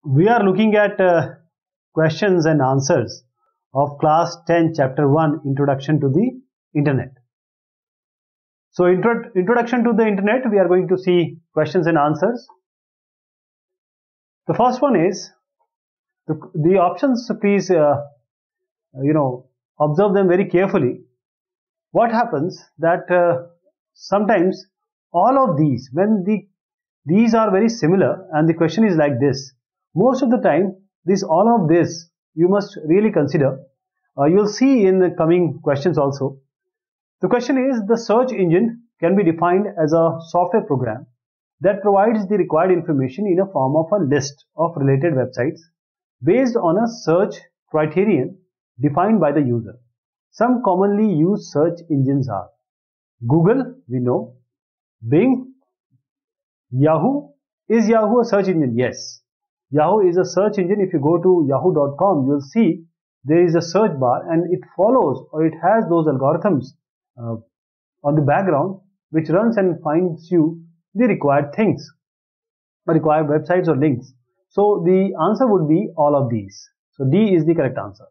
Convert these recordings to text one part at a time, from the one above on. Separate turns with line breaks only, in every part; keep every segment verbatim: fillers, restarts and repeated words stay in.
We are looking at uh, questions and answers of class ten chapter one, Introduction to the Internet. So intro introduction to the Internet, we are going to see questions and answers. The first one is the, the options. Please uh, you know observe them very carefully. What happens that uh, sometimes all of these, when the these are very similar and the question is like this, most of the time this all of this you must really consider. Uh, you'll see in the coming questions also. The question is, the search engine can be defined as a software program that provides the required information in a form of a list of related websites based on a search criterion defined by the user. Some commonly used search engines are Google, we know, Bing, Yahoo. Is Yahoo a search engine? Yes. Yahoo is a search engine. If you go to yahoo dot com, you'll see there is a search bar and it follows, or it has those algorithms uh, on the background which runs and finds you the required things, required websites or links. So the answer would be all of these. So D is the correct answer.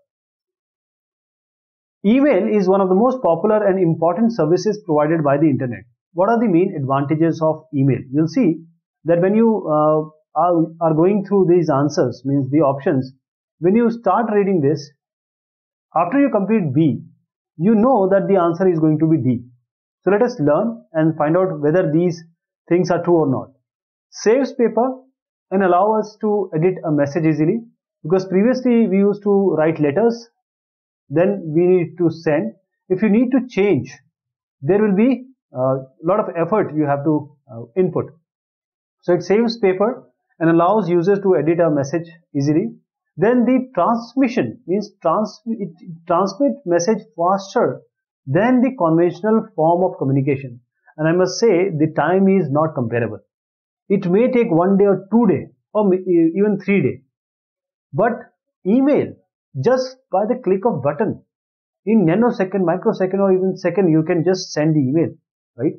Email is one of the most popular and important services provided by the internet. What are the main advantages of email? You'll see that when you uh, are, are going through these answers, means the options, when you start reading this, after you complete B, you know that the answer is going to be D. So let us learn and find out whether these things are true or not. Saves paper and allow us to edit a message easily, because previously we used to write letters, then we need to send. If you need to change, there will be a lot of effort you have to uh, input. So it saves paper and allows users to edit a message easily. Then the transmission means trans it transmit message faster than the conventional form of communication. And I must say the time is not comparable. It may take one day or two days or even three days. But email, just by the click of button, in nanosecond, microsecond or even second, you can just send the email, right?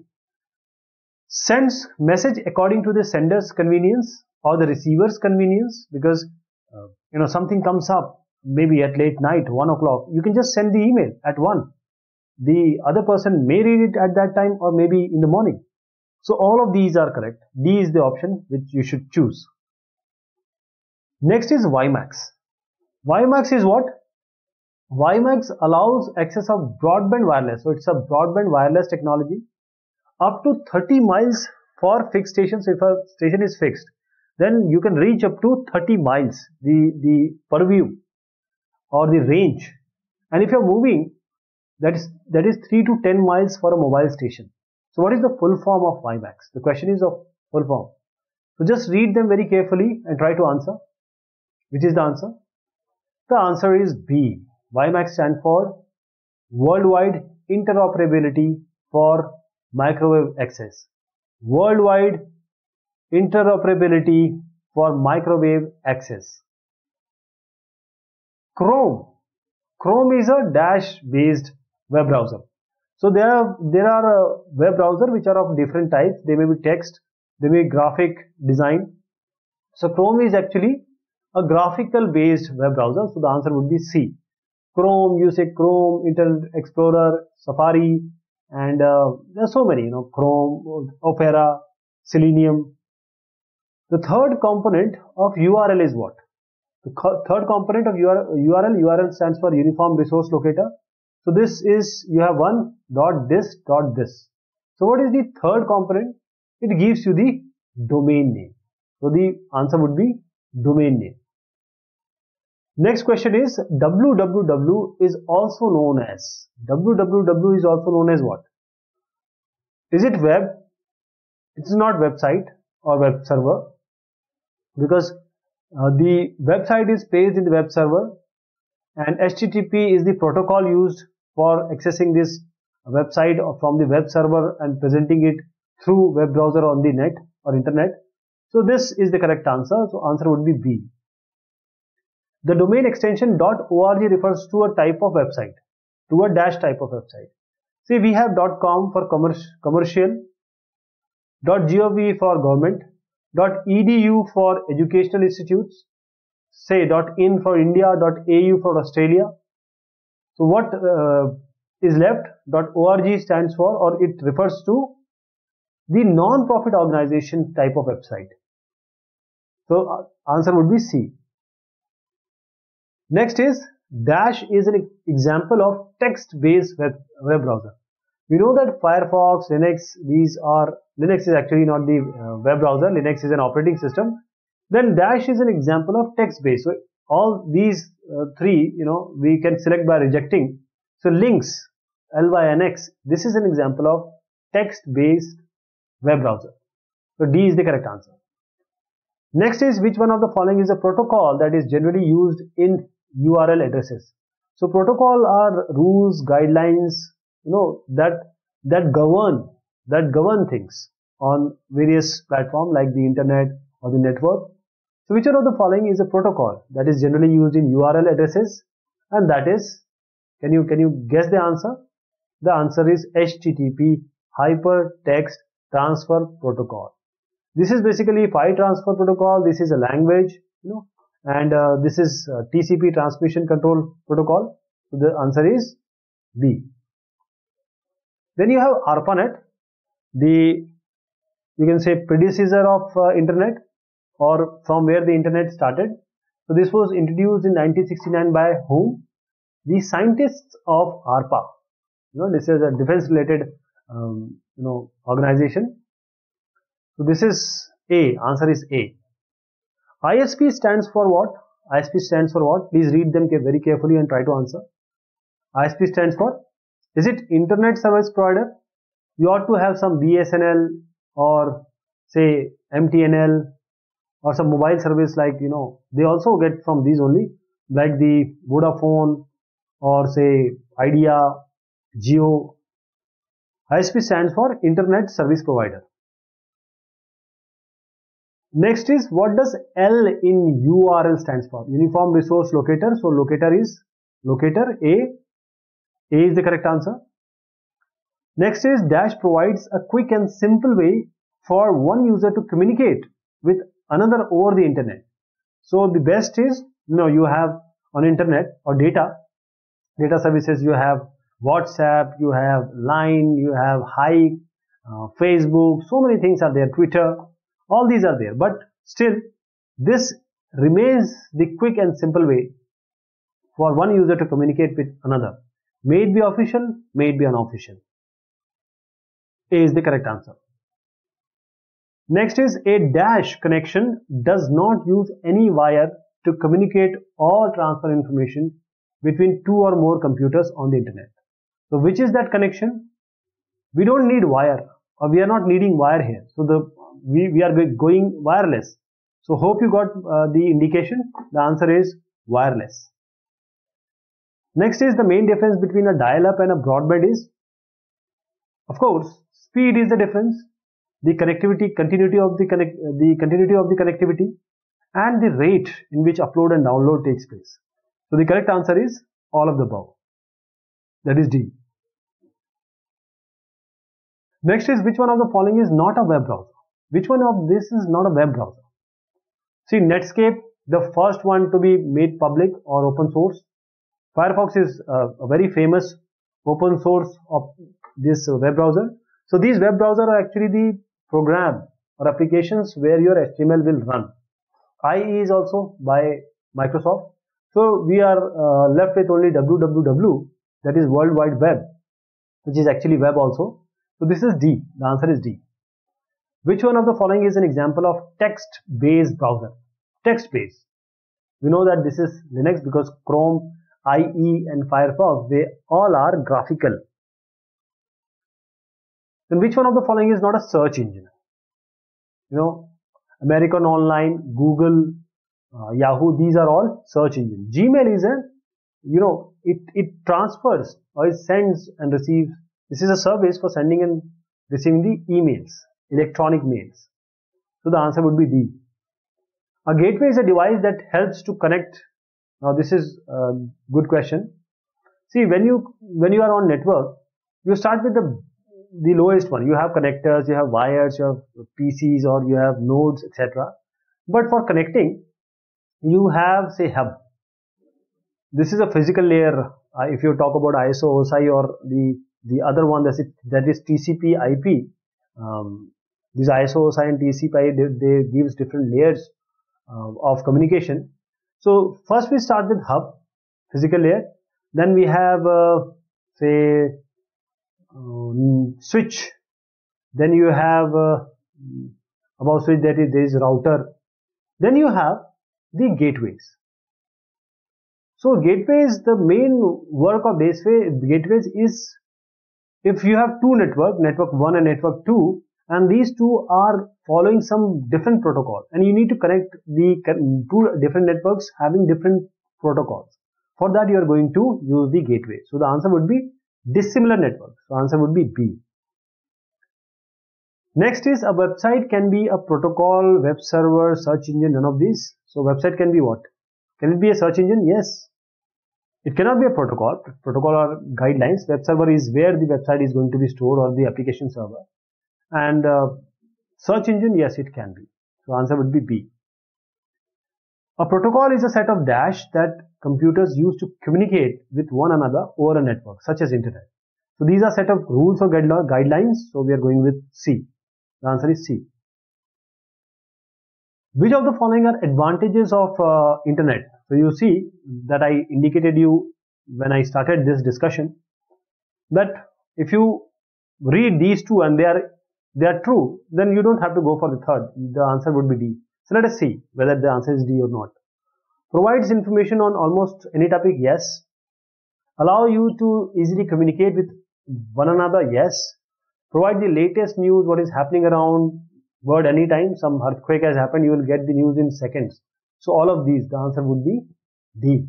Sends message according to the sender's convenience or the receiver's convenience, because uh, you know something comes up maybe at late night, one o'clock, you can just send the email at one. The other person may read it at that time or maybe in the morning. So all of these are correct. D is the option which you should choose. Next is WiMAX. WiMAX is what? WiMAX allows access of broadband wireless. So it's a broadband wireless technology up to thirty miles for fixed stations. If a station is fixed, then you can reach up to thirty miles, the, the purview or the range. And if you're moving, that is, that is three to ten miles for a mobile station. So what is the full form of WiMAX? The question is of full form. So just read them very carefully and try to answer. Which is the answer? The answer is B. WiMAX stands for Worldwide Interoperability for Microwave Access. Worldwide Interoperability for Microwave Access. Chrome. Chrome is a dash based web browser. So there are, there are uh, web browsers which are of different types. They may be text, they may be graphic design. So Chrome is actually a graphical based web browser. So the answer would be C. Chrome, you say Chrome, Internet Explorer, Safari, and uh, there are so many, you know, Chrome, Opera, Selenium. The third component of U R L is what? The third component of U R L, U R L stands for Uniform Resource Locator. So this is, you have one dot this dot this. So what is the third component? It gives you the domain name. So the answer would be domain name. Next question is, W W W is also known as, W W W is also known as what? Is it web? It's not website or web server, because uh, the website is placed in the web server and H T T P is the protocol used for accessing this website from the web server and presenting it through web browser on the net or internet. So this is the correct answer. So answer would be B. The domain extension .org refers to a type of website, to a dash type of website. See, we have .com for commercial, .gov for government, .edu for educational institutes, say .in for India, .au for Australia. So what uh, is left? .org stands for, or it refers to the non-profit organization type of website. So uh, answer would be C. Next is Dash is an example of text-based web, web browser. We know that Firefox, Linux, these are, Linux is actually not the uh, web browser, Linux is an operating system. Then Dash is an example of text-based. So all these uh, three, you know, we can select by rejecting. So Lynx, L Y N X, this is an example of text-based web browser. So D is the correct answer. Next is, which one of the following is a protocol that is generally used in U R L addresses? So protocol are rules, guidelines, you know, that that govern that govern things on various platforms like the internet or the network. So which one of the following is a protocol that is generally used in U R L addresses? And that is, can you can you guess the answer? The answer is H T T P, Hypertext Transfer Protocol. This is basically file transfer protocol. This is a language, you know, and uh, this is uh, T C P, Transmission Control Protocol. So the answer is B. Then you have ARPANET, the, you can say, predecessor of uh, internet, or from where the internet started. So this was introduced in nineteen sixty-nine by whom? The scientists of ARPA. You know, this is a defense related um, you know organization. So this is A. Answer is A. I S P stands for what? I S P stands for what? Please read them very carefully and try to answer. I S P stands for, is it Internet Service Provider? You ought to have some B S N L or say M T N L or some mobile service, like, you know, they also get from these only, like the Vodafone or say Idea, Jio. I S P stands for Internet Service Provider. Next is, what does L in U R L stands for? Uniform Resource Locator. So locator is locator. A. A is the correct answer. Next is, Dash provides a quick and simple way for one user to communicate with another over the internet. So the best is, you know, you have on internet or data, data services, you have WhatsApp, you have Line, you have Hike, uh, Facebook, so many things are there, Twitter, all these are there. But still, this remains the quick and simple way for one user to communicate with another. May it be official, may it be unofficial. A is the correct answer. Next is, a Dash connection does not use any wire to communicate or transfer information between two or more computers on the internet. So which is that connection? We don't need wire, or we are not needing wire here. So the we, we are going wireless. So hope you got uh, the indication. The answer is wireless. Next is, the main difference between a dial-up and a broadband is, of course, speed is the difference, the connectivity, continuity of the connect, the continuity of the connectivity, and the rate in which upload and download takes place. So the correct answer is all of the above. That is D. Next is, which one of the following is not a web browser? Which one of this is not a web browser? See, Netscape, the first one to be made public or open source. Firefox is uh, a very famous open source of this uh, web browser. So these web browsers are actually the program or applications where your H T M L will run. I E is also by Microsoft. So we are uh, left with only W W W, that is World Wide Web, which is actually web also. So this is D. The answer is D. Which one of the following is an example of text-based browser? Text-based. We know that this is Linux because Chrome, I E and Firefox, they all are graphical. Then which one of the following is not a search engine? You know, American Online, Google, uh, Yahoo, these are all search engines. Gmail is a, you know, it, it transfers or it sends and receives. This is a service for sending and receiving the emails, electronic mails. So the answer would be D. A gateway is a device that helps to connect. Now this is a good question. See, when you when you are on network, you start with the the lowest one. You have connectors, you have wires, you have P Cs, or you have nodes, et cetera. But for connecting, you have, say, hub. This is a physical layer. Uh, if you talk about I S O, O S I, or the the other one, that is, that is T C P I P. Um, these I S O, O S I and T C P I P, they, they gives different layers uh, of communication. So first we start with hub, physical layer. Then we have uh, say um, switch. Then you have uh, above switch, that is, there is router. Then you have the gateways. So gateways, the main work of gateway, gateways is, if you have two network, network one and network two, and these two are following some different protocol, and you need to connect the two different networks having different protocols. For that, you are going to use the gateway. So the answer would be dissimilar networks. So answer would be B. Next is, a website can be a protocol, web server, search engine, none of these. So website can be what? Can it be a search engine? Yes. It cannot be a protocol. Protocol or guidelines. Web server is where the website is going to be stored, or the application server. And uh, search engine, yes, it can be. So answer would be B. A protocol is a set of dash that computers use to communicate with one another over a network, such as internet. So these are set of rules or guidelines. So we are going with C. The answer is C. Which of the following are advantages of uh, internet? So you see that I indicated you when I started this discussion that if you read these two and they are they are true, then you don't have to go for the third. The answer would be D. So let us see whether the answer is D or not. Provides information on almost any topic, yes. Allow you to easily communicate with one another, yes. Provide the latest news, what is happening around world anytime. Some earthquake has happened, you will get the news in seconds. So all of these, the answer would be D.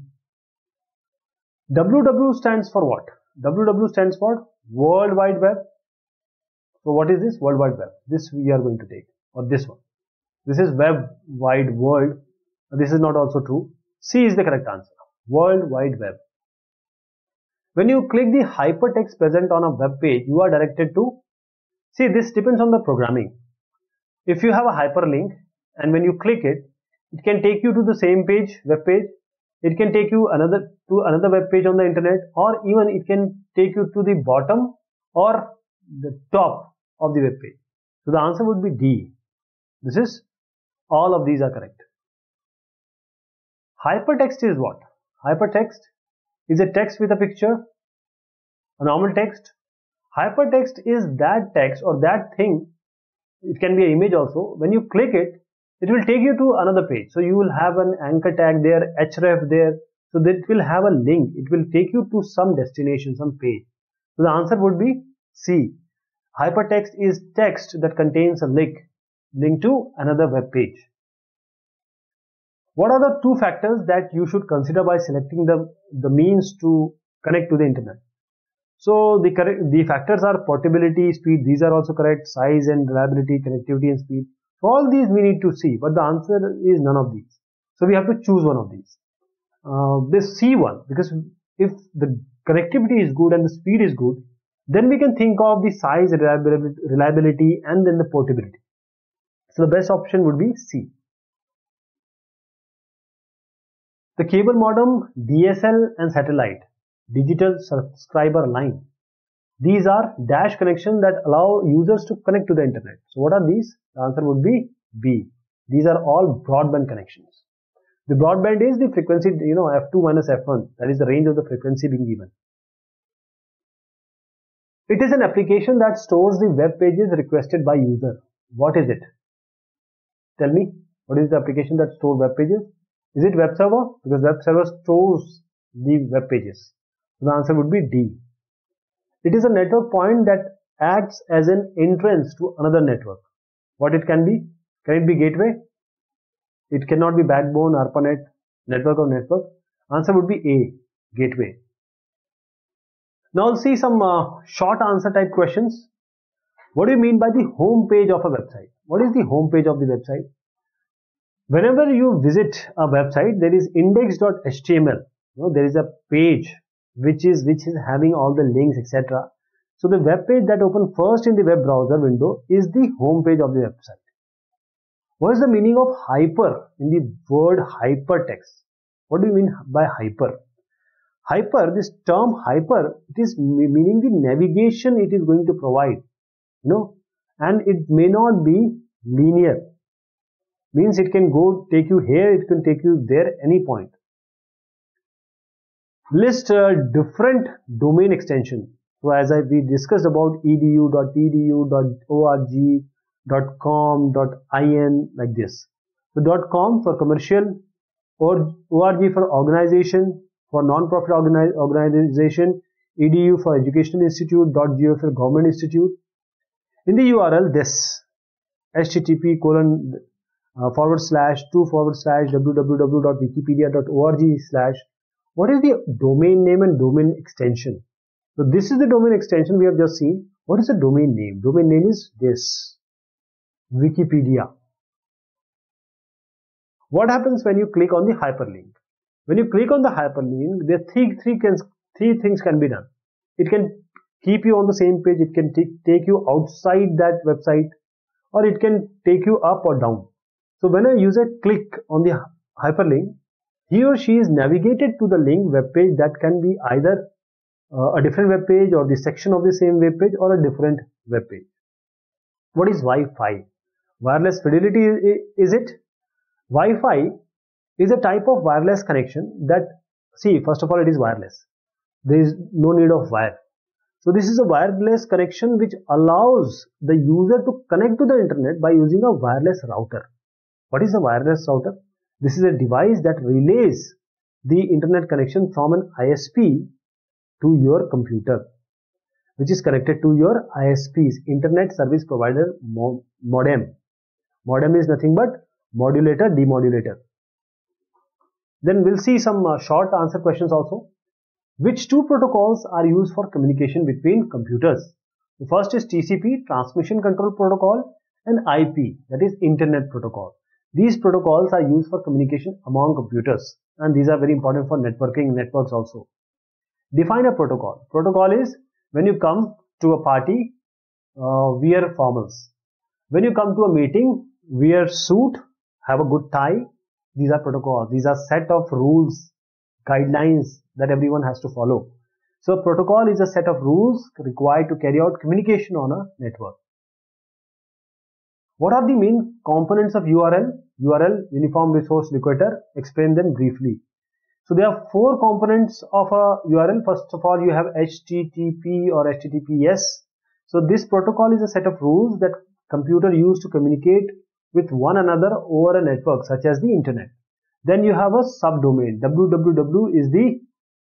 W W stands for what? W W stands for World Wide Web. So what is this? World Wide Web. This we are going to take, or this one. This is Web Wide World. This is not also true. C is the correct answer. World Wide Web. When you click the hypertext present on a web page, you are directed to, see, this depends on the programming. If you have a hyperlink and when you click it, it can take you to the same page, web page. It can take you another to another web page on the internet, or even it can take you to the bottom or the top of the web page. So the answer would be D. This is, all of these are correct. Hypertext is what? Hypertext is a text with a picture, a normal text. Hypertext is that text or that thing. It can be an image also. When you click it, it will take you to another page. So you will have an anchor tag there, href there. So that will have a link. It will take you to some destination, some page. So the answer would be C. Hypertext is text that contains a link, link to another web page. What are the two factors that you should consider by selecting the, the means to connect to the internet? So the correct, the factors are portability, speed. These are also correct. Size and reliability, connectivity and speed. So all these we need to see, but the answer is none of these. So we have to choose one of these. Uh, this C one, because if the connectivity is good and the speed is good, then we can think of the size, reliability, reliability and then the portability. So the best option would be C. The cable modem, D S L and satellite, digital subscriber line. These are dash connections that allow users to connect to the internet. So what are these? The answer would be B. These are all broadband connections. The broadband is the frequency, you know, F two minus F one. That is the range of the frequency being given. It is an application that stores the web pages requested by user. What is it? Tell me, what is the application that stores web pages? Is it web server? Because web server stores the web pages. So the answer would be D. It is a network point that acts as an entrance to another network. What it can be? Can it be gateway? It cannot be backbone, ARPANET, network or network. Answer would be A, gateway. Now we'll see some uh, short answer type questions. What do you mean by the home page of a website? What is the home page of the website? Whenever you visit a website, there is index dot H T M L. You know, there is a page which is which is having all the links, et cetera. So the web page that opens first in the web browser window is the home page of the website. What is the meaning of hyper in the word hypertext? What do you mean by hyper? Hyper, this term hyper, it is meaning the navigation it is going to provide, you know, and it may not be linear. Means it can go take you here, it can take you there, any point. List uh, different domain extension. So as I we discussed about edu, .edu, .org, .com, .in, like this. So .com for commercial, or .org for organization, for non-profit organize, organization, edu for educational institute, .gov for government institute. In the U R L, this http colon uh, forward slash two forward slash www.wikipedia.org slash. What is the domain name and domain extension? So this is the domain extension we have just seen. What is the domain name? Domain name is this, Wikipedia. What happens when you click on the hyperlink? When you click on the hyperlink, there three, three, can, three things can be done. It can keep you on the same page, it can take you outside that website, or it can take you up or down. So when a user click on the hyperlink, he or she is navigated to the link web page that can be either uh, a different web page or the section of the same web page or a different web page. What is Wi-Fi? Wireless fidelity is it? Wi-Fi is a type of wireless connection that, see, first of all, it is wireless. There is no need of wire. So this is a wireless connection which allows the user to connect to the internet by using a wireless router. What is a wireless router? This is a device that relays the internet connection from an I S P to your computer, which is connected to your I S P's, Internet Service Provider modem. Modem is nothing but modulator, demodulator. Then we'll see some uh, short answer questions also. Which two protocols are used for communication between computers? The first is T C P, Transmission Control Protocol, and I P, that is Internet Protocol. These protocols are used for communication among computers, and these are very important for networking networks also. Define a protocol. Protocol is when you come to a party, uh, wear formals. When you come to a meeting, wear suit, have a good tie. These are protocols. These are set of rules, guidelines that everyone has to follow. So a protocol is a set of rules required to carry out communication on a network. What are the main components of U R L? U R L, Uniform Resource Locator. Explain them briefly. So there are four components of a U R L. First of all, you have H T T P or H T T P S. So this protocol is a set of rules that computer use to communicate with one another over a network such as the internet. Then you have a subdomain. W W W is the,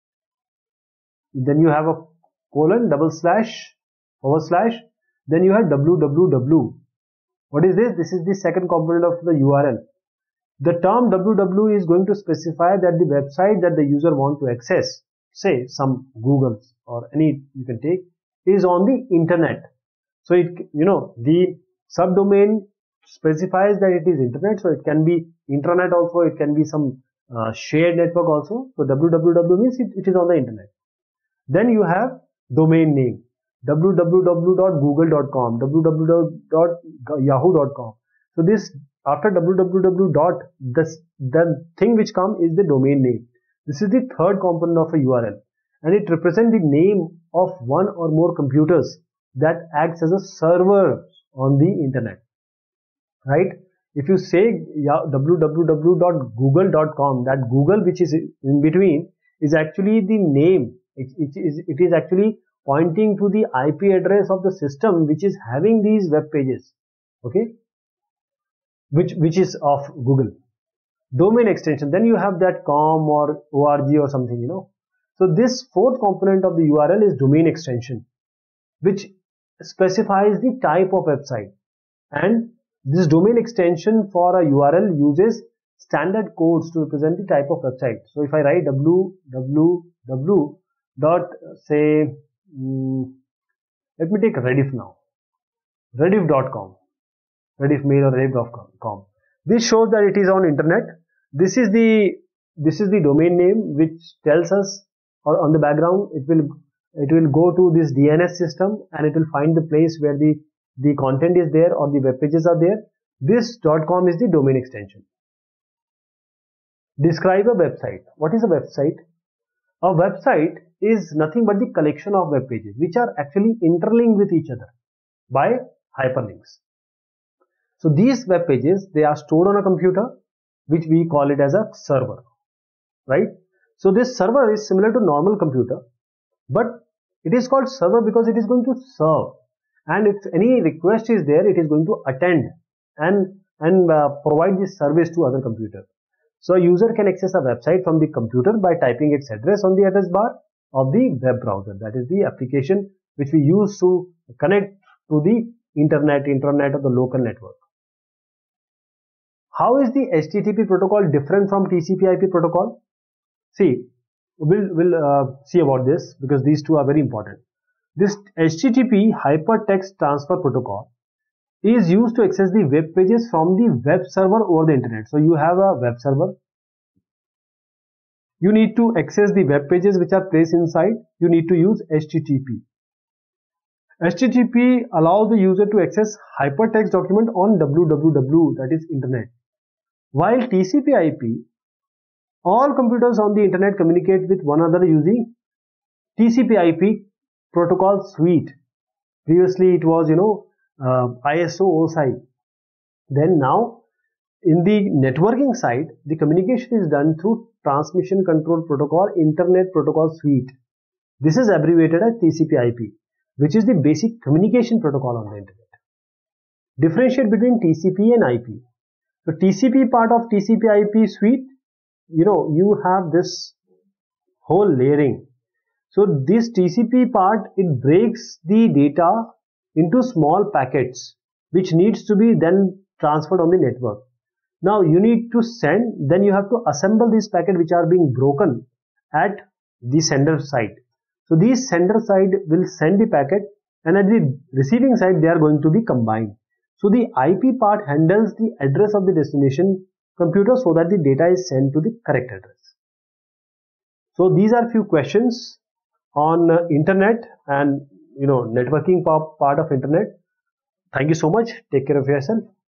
then you have a colon, double slash, forward slash, then you have W W W. What is this? This is the second component of the U R L. The term W W W is going to specify that the website that the user wants to access, say some Google or any you can take, is on the internet. So it, you know, the subdomain specifies that it is internet, so it can be intranet also, it can be some uh, shared network also. So W W W means it, it is on the internet. Then you have domain name, w w w dot google dot com, w w w dot yahoo dot com. So this, after w w w dot, this, the thing which comes is the domain name. This is the third component of a U R L, and it represents the name of one or more computers that acts as a server on the internet, right? If you say w w w dot google dot com, that Google which is in between is actually the name. It, it, is, it is actually pointing to the I P address of the system which is having these web pages, okay, which, which is of Google. Domain extension, then you have that com or org or something, you know. So this fourth component of the U R L is domain extension, which specifies the type of website, and this domain extension for a U R L uses standard codes to represent the type of website. So if I write w w w dot say um, let me take Rediff now, rediff dot com, Rediff Mail or Rediff dot com. This shows that it is on internet. This is the this is the domain name which tells us, or on the background it will it will go to this D N S system and it will find the place where the the content is there or the web pages are there. This .com is the domain extension. Describe a website. What is a website? A website is nothing but the collection of web pages which are actually interlinked with each other by hyperlinks. So these web pages, they are stored on a computer, which we call it as a server, right? So this server is similar to normal computer, but it is called server because it is going to serve, and if any request is there, it is going to attend and and uh, provide this service to other computer. So a user can access a website from the computer by typing its address on the address bar of the web browser. That is the application which we use to connect to the internet, internet or the local network. How is the H T T P protocol different from T C P I P protocol? See, we'll, we'll uh, see about this because these two are very important. This H T T P Hypertext Transfer Protocol is used to access the web pages from the web server over the internet. So you have a web server. You need to access the web pages which are placed inside. You need to use H T T P. H T T P allows the user to access hypertext document on W W W, that is internet. While T C P I P, all computers on the internet communicate with one another using T C P I P protocol suite. Previously it was, you know, uh, I S O O S I. Then now in the networking side, the communication is done through Transmission Control Protocol Internet Protocol Suite. This is abbreviated as T C P I P, which is the basic communication protocol on the internet. Differentiate between T C P and I P. So T C P part of T C P I P suite, you know, you have this whole layering. So this T C P part, it breaks the data into small packets which needs to be then transferred on the network. Now you need to send, then you have to assemble these packets which are being broken at the sender side. So these sender side will send the packet, and at the receiving side they are going to be combined. So the I P part handles the address of the destination computer so that the data is sent to the correct address. So these are few questions on uh, internet and, you know, networking part of internet. Thank you so much. Take care of yourself.